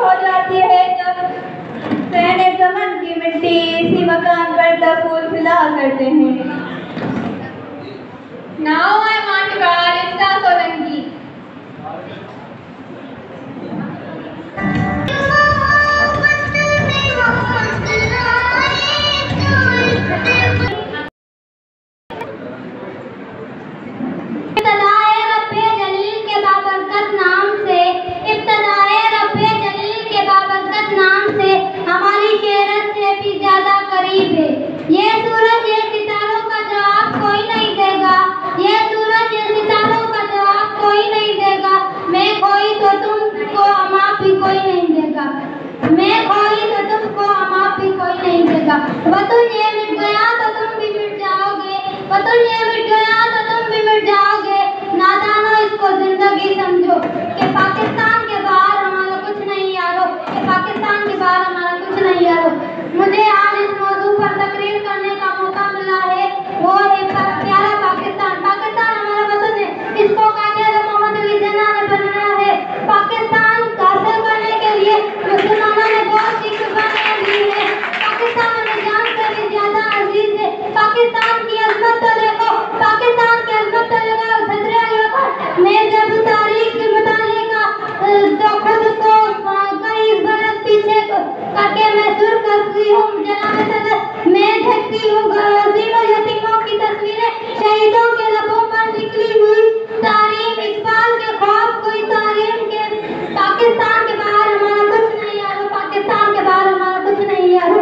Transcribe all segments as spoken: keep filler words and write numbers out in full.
हो जाती है जब सहने चमन की मिट्टी इसी मकान पर तब फूल खिला करते हैं। Now I want to call Lisa Solanki. ये सूरज ये सितारों का जवाब कोई नहीं देगा, ये सूरज ये सितारों का जवाब कोई नहीं देगा। मैं खोई तो तुमको माफ भी कोई नहीं देगा, मैं खोई तो तुमको माफ भी कोई नहीं देगा। वतन ये मिट गया तो तुम भी मिट जाओगे, वतन ये मिट गया तो तुम भी मिट जाओगे। नादानो इसको जिंदगी समझो कि पाकिस्तान के बाहर हमारा कुछ नहीं यारो, कि पाकिस्तान के बाहर हमारा कुछ नहीं यारो। मुझे आज इस मौजू पर तकरीर करने का मौका मिला है, वो है प्यारा पाकिस्तान। पाकिस्तान हमारा वतन है, इसको कायद मोहम्मद अली जिन्ना ने बनाया है। पाकिस्तान हासिल करने के लिए मुसलमानों ने बहुत सी कुर्बानियां दी है। पाकिस्तान हमें जान से भी ज्यादा अजीज है। पाकिस्तान की अजमत तो देखो, पाकिस्तान की अजमत तो देखो। सदर मैं जब तारीख के मुतालिक जो खुद को कई बरस पीछे करके मैं सुर करती हूँ, जनाब सदर मैं देखती हूँ गजीनों यतीमों की तस्वीरें, शहीदों के लबों पर निकली हुई तारीम, इकबाल के ख्वाब कोई तारीम के। पाकिस्तान के बाहर हमारा कुछ नहीं यारो, पाकिस्तान के बाहर हमारा कुछ नहीं यारो।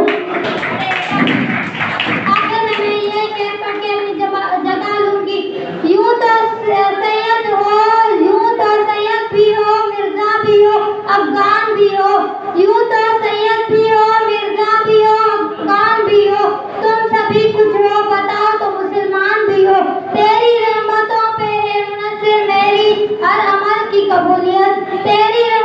आखिर में मैं ये शेर पढ़ के अपनी जगह लूंगी। यूं तो सैयद हो, यूं तो सैयद भी हो, मिर्जा भी हो, अफगान भी हो, यूं तो सैयद भी हो, मिर्जा भी हो, अफगान भी हो। तुम सभी कुछ हो, बताओ तो मुसलमान भी हो। तेरी रहमतों पे है मुनस्सिर मेरी हर अमल की कबूलियत, तेरी